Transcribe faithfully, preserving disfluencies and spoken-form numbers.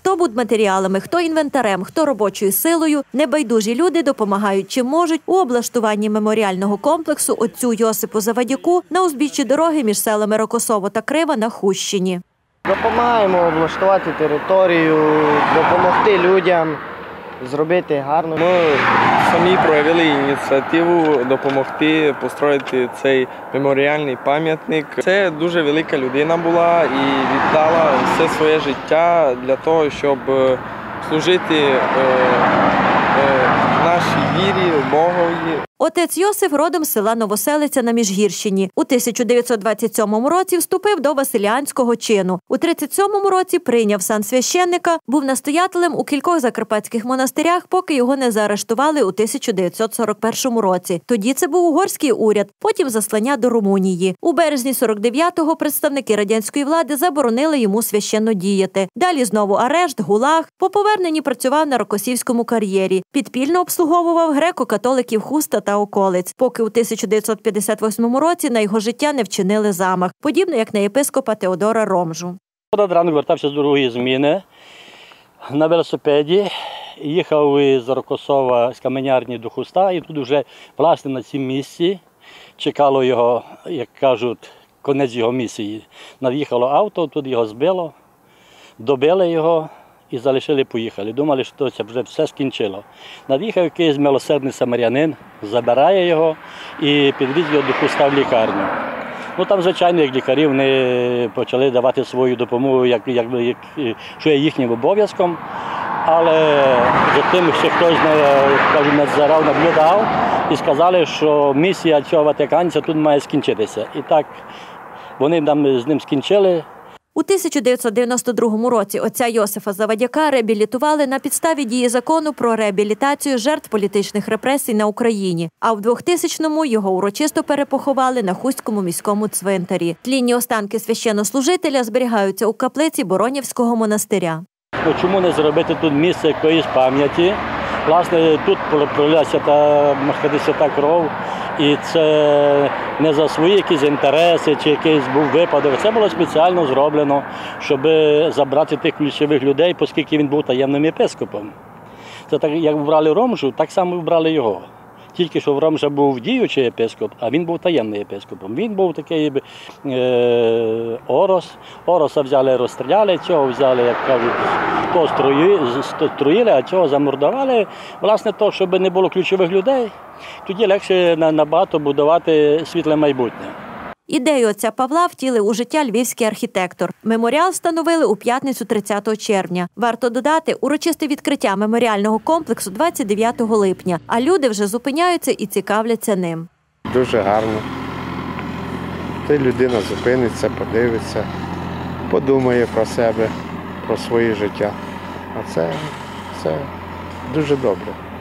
Хто будматеріалами, хто інвентарем, хто робочою силою, небайдужі люди допомагають чим можуть у облаштуванні меморіального комплексу отцю Йосипу Завадюку на узбіччі дороги між селами Рокосово та Крива на Хустщині. Допомагаємо облаштувати територію, допомогти людям, зробити гарно. Ми самі проявили ініціативу допомогти построїти цей меморіальний пам'ятник. Це дуже велика людина була і віддала все своє життя для того, щоб служити нашій вірі, Богові. Отець Йосиф родом з села Новоселиця на Міжгірщині. У тисяча дев'ятсот двадцять сьомому році вступив до Василіанського чину. У тридцять сьомому році прийняв сан священника, був настоятелем у кількох закарпатських монастирях, поки його не заарештували у тисяча дев'ятсот сорок першому році. Тоді це був угорський уряд, потім заслання до Румунії. У березні сорок дев'ятого представники радянської влади заборонили йому священно діяти. Далі знову арешт, гулаг. По поверненні працював на Рокосівському кар'єрі. Підпільно обслуговував греко-католиків Хуста та околиць, поки у тисяча дев'ятсот п'ятдесят восьмому році на його життя не вчинили замах, подібно як на єпископа Теодора Ромжу. Ранок вертався з другої зміни на велосипеді, їхав із Рокосова, з каменярні до Хуста, і тут вже, власне, на цім місці чекало його, як кажуть, кінець його місії. Над'їхало авто, тут його збило, добили його і залишили, поїхали. Думали, що це вже все скінчило. Над'їхав якийсь милосердний самарянин, забирає його і підвіз його до Хуста в лікарню. Ну, там, звичайно, як лікарі, вони почали давати свою допомогу, як, як, як, що є їхнім обов'язком. Але за тим, що хтось надзирав, наблюдав і сказали, що місія цього ватиканця тут має скінчитися. І так вони там з ним скінчили. У тисяча дев'ятсот дев'яносто другому році отця Йосифа Завадяка реабілітували на підставі дії закону про реабілітацію жертв політичних репресій на Україні, а в двохтисячному його урочисто перепоховали на Хустському міському цвинтарі. Тлінні останки священнослужителя зберігаються у каплиці Боронівського монастиря. Чому не зробити тут місце якоїсь пам'яті? Власне, тут пролилася та, можна сказати, свята кров, і це не за свої якісь інтереси чи якийсь був випадок. Це було спеціально зроблено, щоб забрати тих ключових людей, оскільки він був таємним єпископом. Це так, як вбрали Ромжу, так само вбрали його. Тільки що в Ромжа був діючий єпископ, а він був таємним єпископом. Він був такий е, Орос. Ороса взяли, розстріляли, цього взяли, як кажуть, то струїли, а цього замордували. Власне, то, щоб не було ключових людей, тоді легше набагато будувати світле майбутнє. Ідею отця Павла втілив у життя львівський архітектор. Меморіал встановили у п'ятницю тридцятого червня. Варто додати, урочисте відкриття меморіального комплексу двадцять дев'ятого липня, а люди вже зупиняються і цікавляться ним. Дуже гарно. Та людина зупиниться, подивиться, подумає про себе, про своє життя. А це, це дуже добре.